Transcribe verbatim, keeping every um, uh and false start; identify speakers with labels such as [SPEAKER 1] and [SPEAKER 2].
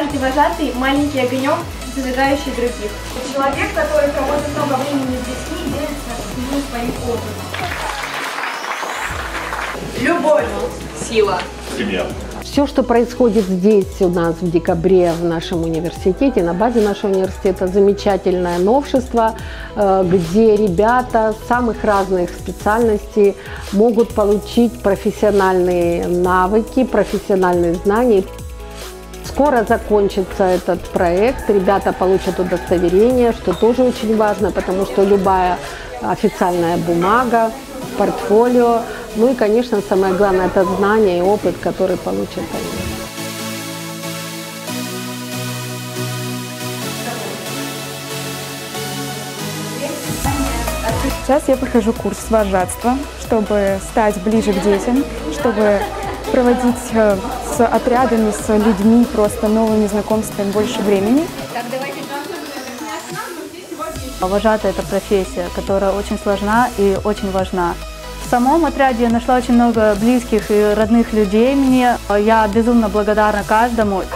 [SPEAKER 1] каждый вожатый – маленький огонек, зажигающий других. Человек, который проводит много времени с детьми, делится с ними своим опытом. Любовь.
[SPEAKER 2] Сила.
[SPEAKER 3] Семья.
[SPEAKER 4] Все, что происходит здесь у нас в декабре в нашем университете, на базе нашего университета, замечательное новшество, где ребята самых разных специальностей могут получить профессиональные навыки, профессиональные знания. Скоро закончится этот проект, ребята получат удостоверение, что тоже очень важно, потому что любая официальная бумага, портфолио, ну и, конечно, самое главное – это знание и опыт, который получат они.
[SPEAKER 5] Сейчас я прохожу курс вожатства, чтобы стать ближе к детям, чтобы проводить с отрядами, с людьми, просто новыми знакомствами больше времени.
[SPEAKER 6] Вожатый – это профессия, которая очень сложна и очень важна. В самом отряде я нашла очень много близких и родных людей мне. Я безумно благодарна каждому.